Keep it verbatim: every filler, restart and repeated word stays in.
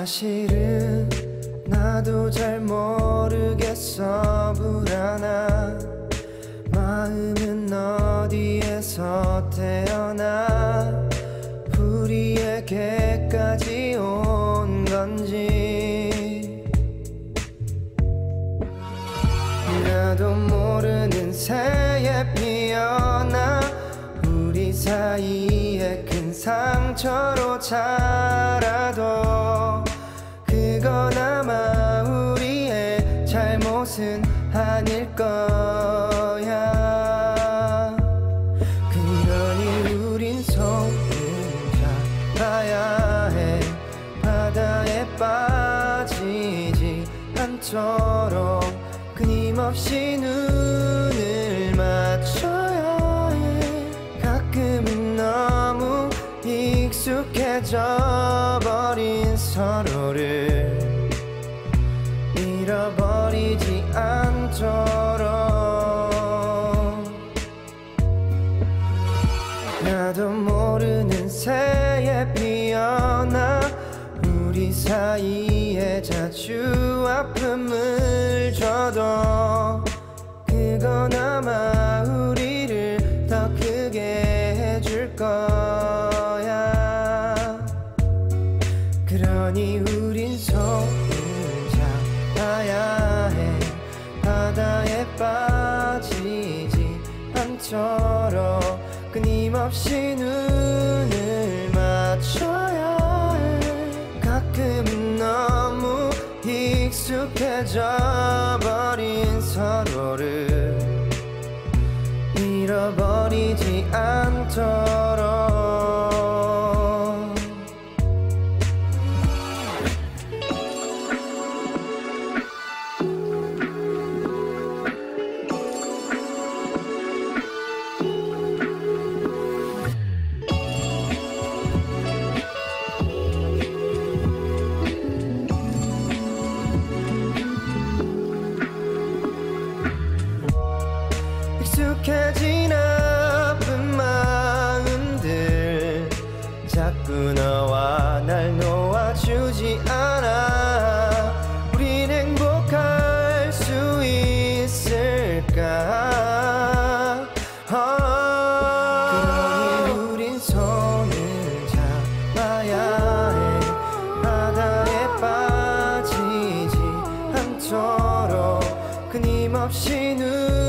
사실은 나도 잘 모르겠어. 불안한 마음은 어디에서 태어나 우리에게까지 온 건지. 나도 모르는 새에 피어나 우리 사이에 큰 상처로 자라도 그건 아마 우리의 잘못은 아닐 거야. 그러니 우린 손을 잡아야 해. 바다에 빠지지 않도록 끊임없이 눈을 맞춰야 해. 가끔은 너무 익숙해져 버린 서로를 잃어버리지 않도록. 나도 모르는 새에 피어나 우리 사이에 자주 아픔을 줘도 그건 아마 우리를 더 크게 해줄 거야. 그러니 우린 손을 잡아야 해. 바다에 빠지지 않도록 끊임없이 눈을 맞춰야 해. 가끔은 너무 익숙해져 버린 서로를 잃어버리지 않도록. 익숙해진 아픈 마음들 자꾸 너와 날 놓아주지 않아. 우린 행복할 수 있을까? 그러니 우린 손을 잡아야 해. 바다에 빠지지 않도록 끊임없이 눈